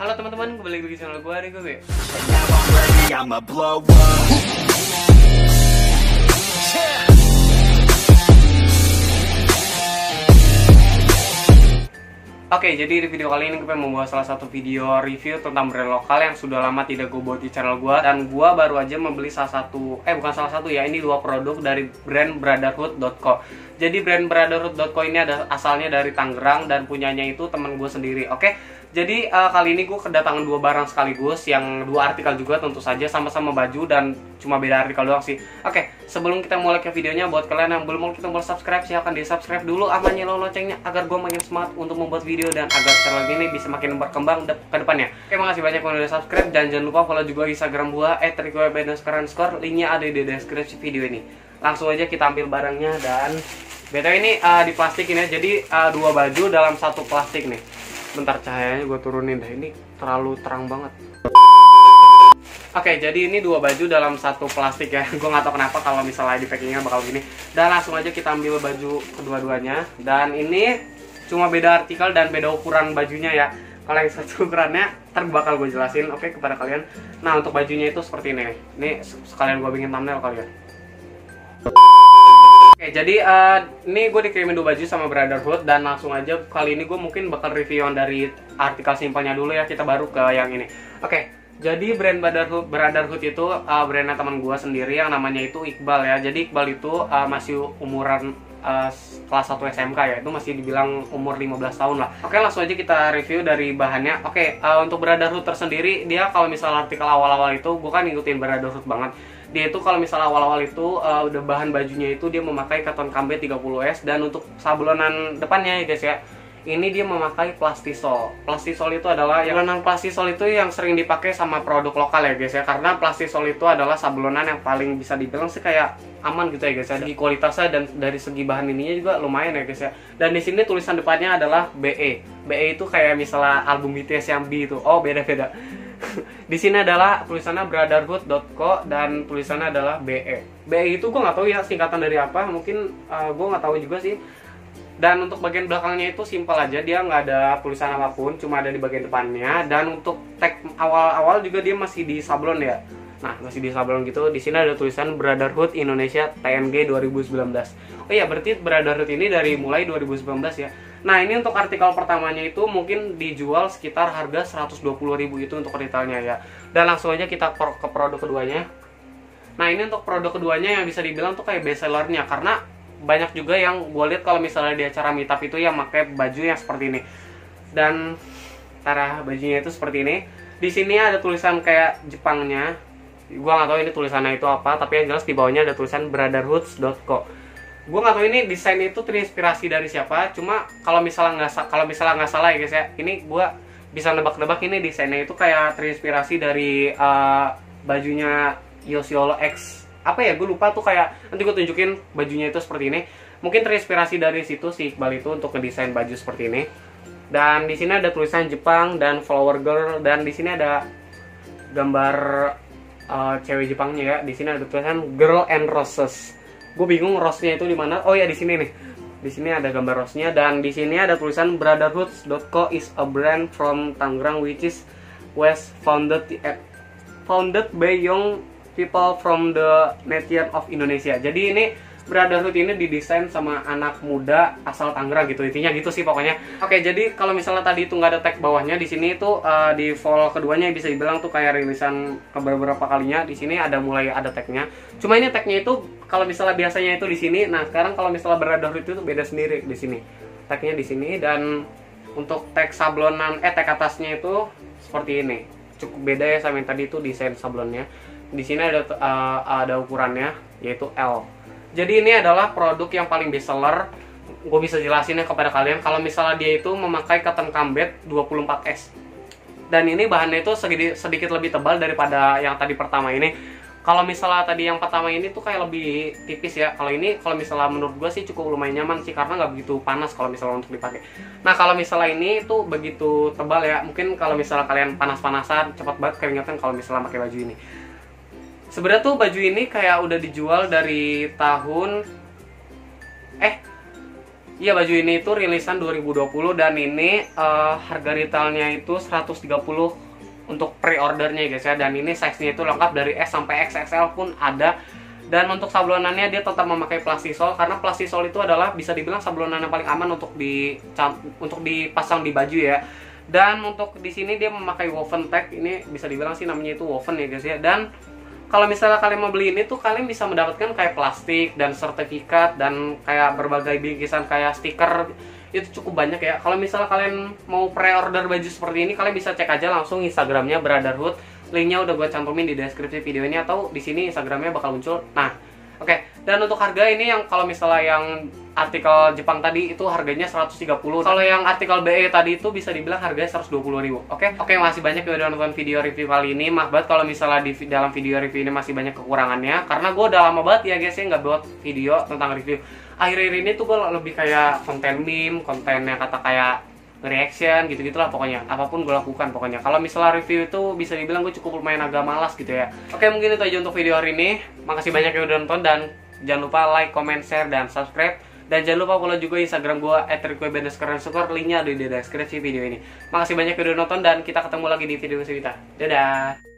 Halo teman-teman, kembali lagi di channel gue, Rigo. Oke, jadi di video kali ini gue membawa salah satu video review tentang brand lokal yang sudah lama tidak gue buat di channel gue. Dan gue baru aja membeli bukan salah satu ya, ini dua produk dari brand Brotherhood.co. Jadi brand Brotherhood.co ini asalnya dari Tangerang dan punyanya itu teman gue sendiri. Oke, jadi kali ini gue kedatangan dua barang sekaligus, yang dua artikel juga tentu saja, sama-sama baju dan cuma beda artikel doang sih. Oke, sebelum kita mulai ke videonya, buat kalian yang belum subscribe, silahkan di subscribe dulu, sama nyalain loncengnya agar gue makin semangat untuk membuat video dan agar channel ini bisa makin berkembang ke depannya. Oke, makasih banyak yang udah subscribe dan jangan lupa follow juga Instagram gue @rigo__, linknya ada di deskripsi video ini. Langsung aja kita ambil barangnya. Dan BTW ini di plastik ini, jadi dua baju dalam satu plastik nih. Bentar, cahayanya gue turunin deh, ini terlalu terang banget. Oke, jadi ini dua baju dalam satu plastik ya. Gue nggak tahu kenapa kalau misalnya di packingnya bakal gini. Dan langsung aja kita ambil baju kedua-duanya. Dan ini cuma beda artikel dan beda ukuran bajunya ya. Kalau yang satu ukurannya ntar bakal gue jelasin kepada kalian. Nah, untuk bajunya itu seperti ini nih. Ini sekalian gue bikin thumbnail kalian. Oke, jadi ini gue dikirimin dua baju sama Brotherhood, dan langsung aja kali ini gue mungkin bakal review dari artikel simpelnya dulu ya, kita baru ke yang ini. Oke, jadi brand Brotherhood itu brandnya teman gue sendiri yang namanya itu Iqbal ya. Jadi Iqbal itu masih umuran kelas 1 SMK ya, itu masih dibilang umur 15 tahun lah. Oke, langsung aja kita review dari bahannya. Oke, untuk Brotherhood tersendiri, dia kalau misalnya artikel awal-awal itu, gue kan ngikutin Brotherhood banget. Dia itu kalau misalnya awal-awal itu udah bahan bajunya itu dia memakai cotton cambe 30S, dan untuk sablonan depannya ya guys ya, ini dia memakai plastisol. Plastisol itu adalah plastisol itu yang sering dipakai sama produk lokal ya guys ya, karena plastisol itu adalah sablonan yang paling bisa dibilang sih kayak aman gitu ya guys ya, dari kualitasnya dan dari segi bahan ininya juga lumayan ya guys ya. Dan di sini tulisan depannya adalah BE. BE itu kayak misalnya album BTS yang B itu. Oh, beda-beda. Di sini adalah tulisannya Brotherhood.co dan tulisannya adalah BE. BE itu gue nggak tahu ya singkatan dari apa, mungkin gue nggak tahu juga sih. Dan untuk bagian belakangnya itu simpel aja, dia nggak ada tulisan apapun, cuma ada di bagian depannya. Dan untuk tag awal-awal juga dia masih di sablon ya. Nah, masih di sablon gitu. Di sini ada tulisan Brotherhood Indonesia TNG 2019. Oh iya, berarti Brotherhood ini dari mulai 2019 ya. Nah, ini untuk artikel pertamanya itu mungkin dijual sekitar harga 120.000 itu untuk retailnya ya. Dan langsung aja kita ke produk keduanya. Nah, ini untuk produk keduanya yang bisa dibilang tuh kayak best sellernya, karena banyak juga yang gue lihat kalau misalnya di acara meetup itu yang pakai baju yang seperti ini. Dan cara bajunya itu seperti ini. Di sini ada tulisan kayak Jepangnya. Gue nggak tahu ini tulisannya itu apa, tapi yang jelas di bawahnya ada tulisan Brotherhood.co. Gue nggak tahu ini desain itu terinspirasi dari siapa, cuma kalau misalnya nggak salah ya guys ya, ini gue bisa nebak-nebak ini desainnya itu kayak terinspirasi dari bajunya Yosiolo X apa ya, gue lupa tuh, kayak nanti gue tunjukin bajunya itu seperti ini. Mungkin terinspirasi dari situ si Iqbal itu untuk ngedesain baju seperti ini. Dan di sini ada tulisan Jepang dan Flower Girl, dan di sini ada gambar cewek Jepangnya ya. Di sini ada tulisan Girl and Roses. Gue bingung rose-nya itu di mana. Oh ya, di sini nih. Di sini ada gambar rose-nya, dan di sini ada tulisan Brotherhood.co is a brand from Tangerang which is was founded by young people from the nation of Indonesia. Jadi ini Brotherhood ini didesain sama anak muda asal Tangerang gitu, intinya gitu sih pokoknya. Oke, jadi kalau misalnya tadi itu nggak ada tag bawahnya, di sini itu di vol keduanya bisa dibilang tuh kayak rilisan beberapa kalinya. Di sini mulai ada tagnya. Cuma ini tagnya itu kalau misalnya biasanya itu di sini. Nah, sekarang kalau misalnya Brotherhood itu beda sendiri di sini. Tagnya di sini, dan untuk tag sablonan tag atasnya itu seperti ini. Cukup beda ya sama yang tadi itu desain sablonnya. Di sini ada ukurannya yaitu L. Jadi ini adalah produk yang paling best seller. Gue bisa jelasin ya kepada kalian kalau misalnya dia itu memakai cotton cambe 24S. Dan ini bahannya itu sedikit lebih tebal daripada yang tadi pertama ini. Kalau misalnya tadi yang pertama ini tuh kayak lebih tipis ya. Kalau ini kalau misalnya menurut gue sih cukup lumayan nyaman sih, karena nggak begitu panas kalau misalnya untuk dipakai. Nah, kalau misalnya ini tuh begitu tebal ya. Mungkin kalau misalnya kalian panas-panasan cepat banget keringetan kalau misalnya pakai baju ini. Sebenarnya tuh baju ini kayak udah dijual dari tahun Iya, baju ini itu rilisan 2020 dan ini harga retailnya itu 130 untuk pre-ordernya guys ya. Dan ini size-nya itu lengkap dari S sampai XXL pun ada. Dan untuk sablonannya dia tetap memakai plastisol, karena plastisol itu adalah bisa dibilang sablonan yang paling aman untuk dipasang di baju ya. Dan untuk di sini dia memakai woven tag, ini bisa dibilang sih namanya itu woven ya guys ya. Dan kalau misalnya kalian mau beli ini tuh kalian bisa mendapatkan kayak plastik dan sertifikat dan kayak berbagai bingkisan kayak stiker, itu cukup banyak ya. Kalau misalnya kalian mau pre-order baju seperti ini, kalian bisa cek aja langsung Instagramnya Brotherhood. Linknya udah gue cantumin di deskripsi video ini atau di sini Instagramnya bakal muncul. Nah, oke. Dan untuk harga ini yang kalau misalnya yang artikel Jepang tadi itu harganya 130. Kalau yang artikel BE tadi itu bisa dibilang harganya 120.000. Oke, masih banyak yang udah nonton video review kali ini. Maaf banget kalau misalnya di dalam video review ini masih banyak kekurangannya, karena gue udah lama banget ya guys ya nggak buat video tentang review. Akhir-akhir ini tuh gue lebih kayak konten meme, konten yang kata kayak reaction gitu-gitulah pokoknya. Apapun gue lakukan pokoknya. Kalau misalnya review itu bisa dibilang gue cukup lumayan agak malas gitu ya. Oke, mungkin itu aja untuk video hari ini. Makasih banyak yang udah nonton dan jangan lupa like, comment, share, dan subscribe. Dan jangan lupa follow juga Instagram gue @ricoebenesker_. Linknya ada di deskripsi video ini. Makasih banyak yang udah nonton dan kita ketemu lagi di video selanjutnya. Dadah.